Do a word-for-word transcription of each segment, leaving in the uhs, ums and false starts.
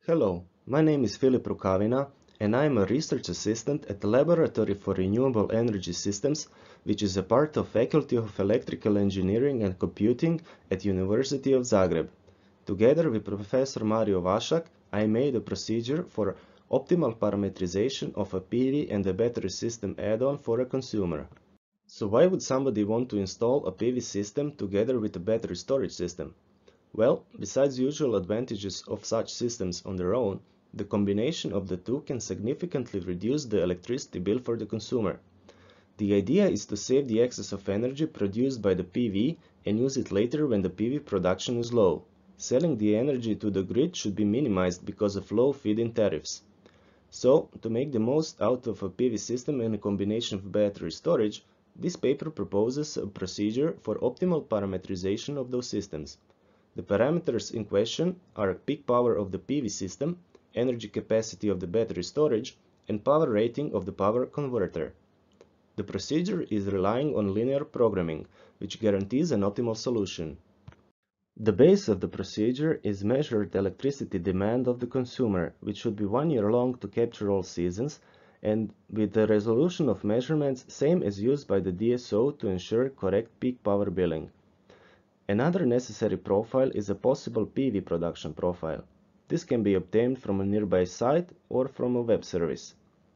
Hello, my name is Filip Rukavina and I am a research assistant at the Laboratory for Renewable Energy Systems, which is a part of Faculty of Electrical Engineering and Computing at University of Zagreb. Together with Professor Mario Vašak, I made a procedure for optimal parameterization of a P V and a battery system add-on for a consumer. So why would somebody want to install a P V system together with a battery storage system? Well, besides usual advantages of such systems on their own, the combination of the two can significantly reduce the electricity bill for the consumer. The idea is to save the excess of energy produced by the P V and use it later when the P V production is low. Selling the energy to the grid should be minimized because of low feed-in tariffs. So, to make the most out of a P V system and a combination of battery storage, this paper proposes a procedure for optimal parameterization of those systems. The parameters in question are peak power of the P V system, energy capacity of the battery storage, and power rating of the power converter. The procedure is relying on linear programming, which guarantees an optimal solution. The base of the procedure is measured electricity demand of the consumer, which should be one year long to capture all seasons, and with the resolution of measurements same as used by the D S O to ensure correct peak power billing. Another necessary profile is a possible P V production profile. This can be obtained from a nearby site or from a web service.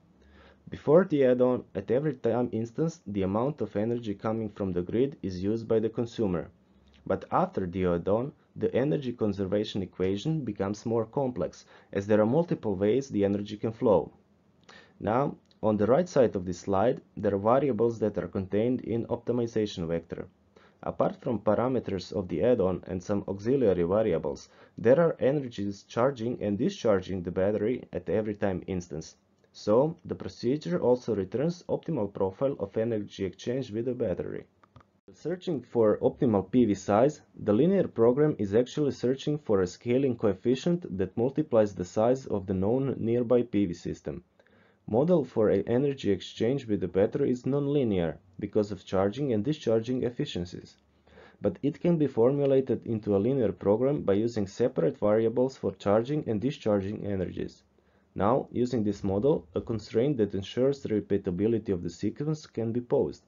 Before the add-on, at every time instance, the amount of energy coming from the grid is used by the consumer. But after the add-on, the energy conservation equation becomes more complex, as there are multiple ways the energy can flow. Now, on the right side of this slide, there are variables that are contained in optimization vector. Apart from parameters of the add-on and some auxiliary variables, there are energies charging and discharging the battery at every time instance. So, the procedure also returns optimal profile of energy exchange with the battery. Searching for optimal P V size, the linear program is actually searching for a scaling coefficient that multiplies the size of the known nearby P V system. Model for energy exchange with the battery is nonlinear because of charging and discharging efficiencies, but it can be formulated into a linear program by using separate variables for charging and discharging energies. Now, using this model, a constraint that ensures the repeatability of the sequence can be posed.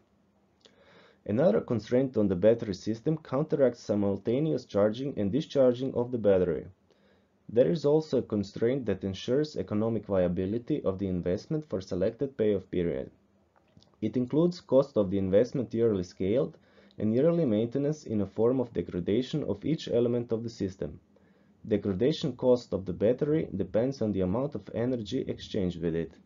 Another constraint on the battery system counteracts simultaneous charging and discharging of the battery. There is also a constraint that ensures economic viability of the investment for selected payoff period. It includes cost of the investment yearly scaled and yearly maintenance in a form of degradation of each element of the system. Degradation cost of the battery depends on the amount of energy exchanged with it.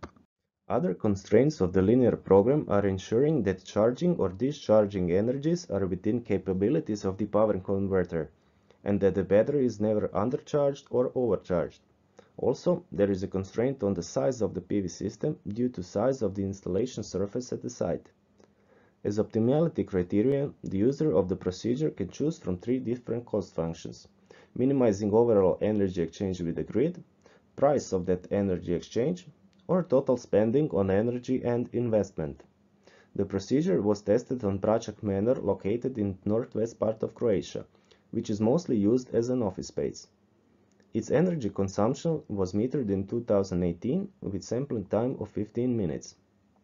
Other constraints of the linear program are ensuring that charging or discharging energies are within capabilities of the power converter, and that the battery is never undercharged or overcharged. Also, there is a constraint on the size of the P V system due to size of the installation surface at the site. As optimality criterion, the user of the procedure can choose from three different cost functions: minimizing overall energy exchange with the grid, price of that energy exchange, or total spending on energy and investment. The procedure was tested on Vašak manor located in northwest part of Croatia, which is mostly used as an office space. Its energy consumption was metered in two thousand eighteen with sampling time of fifteen minutes.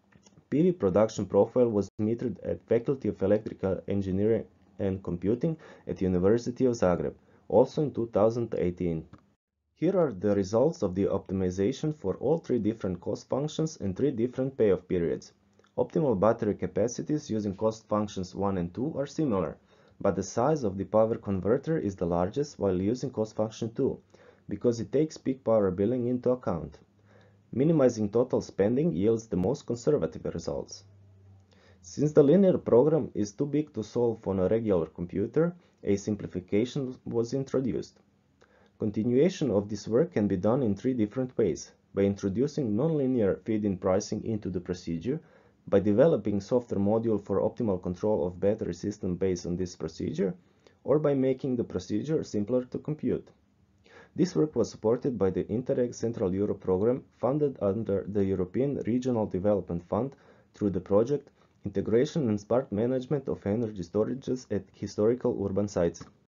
P V production profile was metered at Faculty of Electrical Engineering and Computing at University of Zagreb, also in two thousand eighteen. Here are the results of the optimization for all three different cost functions and three different payoff periods. Optimal battery capacities using cost functions one and two are similar, but the size of the power converter is the largest while using cost function two, because it takes peak power billing into account. Minimizing total spending yields the most conservative results. Since the linear program is too big to solve on a regular computer, a simplification was introduced. Continuation of this work can be done in three different ways: by introducing nonlinear feed-in pricing into the procedure, by developing software module for optimal control of battery system based on this procedure, or by making the procedure simpler to compute. This work was supported by the Interreg Central Europe program funded under the European Regional Development Fund through the project Integration and Smart Management of Energy Storages at Historical Urban Sites.